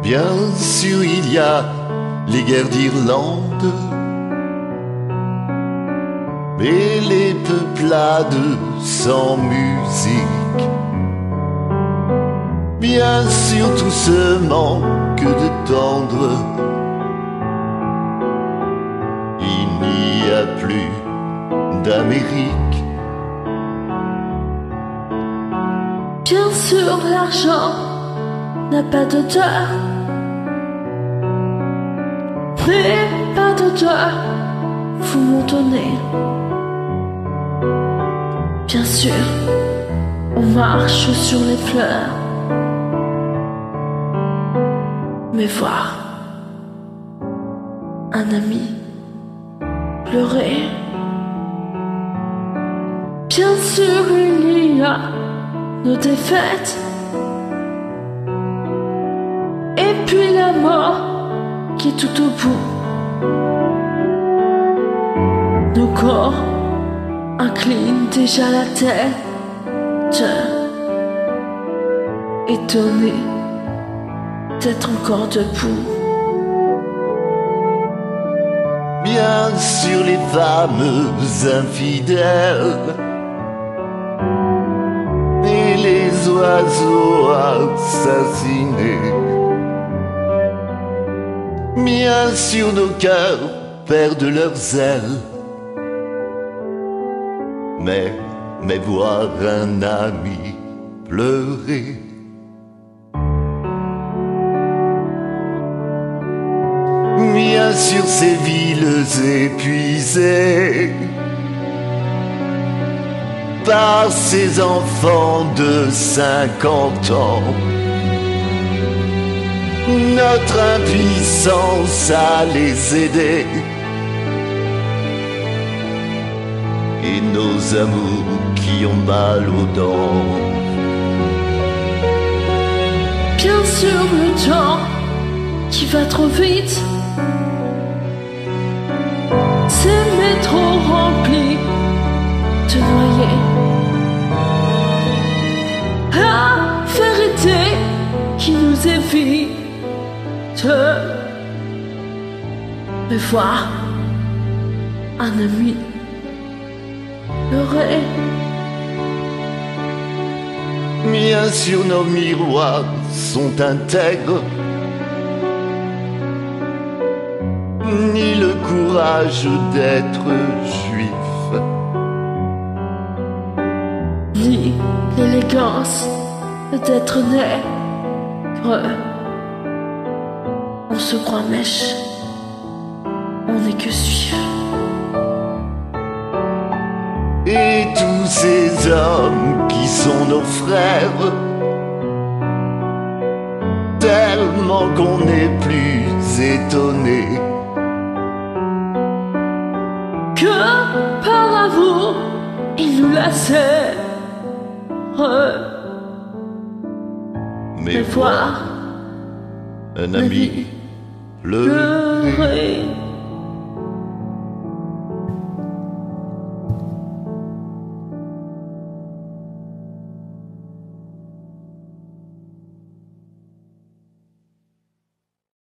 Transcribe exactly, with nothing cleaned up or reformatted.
Bien sûr, il y a les guerres d'Irlande et les peuplades sans musique. Bien sûr, tout ce manque de tendre. Il n'y a plus d'Amérique. Bien sûr, l'argent n'a pas d'odeur, mais pas d'odeur, vous m'en donnez. Bien sûr, on marche sur les fleurs, mais voir un ami pleurer. Bien sûr, il y a nos défaites, et puis la mort qui est tout au bout. Nos corps inclinent déjà la tête, étonnés d'être encore debout. Bien sûr, les femmes infidèles et les oiseaux assassinés. Bien sûr, nos cœurs perdent leurs ailes. Mais, mais voir un ami pleurer. Bien sûr, ces villes épuisées par ces enfants de cinquante ans. Notre impuissance à les aider et nos amours qui ont mal aux dents. Bien sûr, le temps qui va trop vite, ces métros remplis de noyés. La vérité qui nous évite de voir un ami pleurer. Bien sûr, nos miroirs sont intègres, ni le courage d'être juif, ni l'élégance d'être nègre. On se croit mèche, on n'est que suif. Et tous ces hommes qui sont nos frères, tellement qu'on n'est plus étonné que par amour ils nous lacèrent. Mais voir un ami pleurer. pleurer.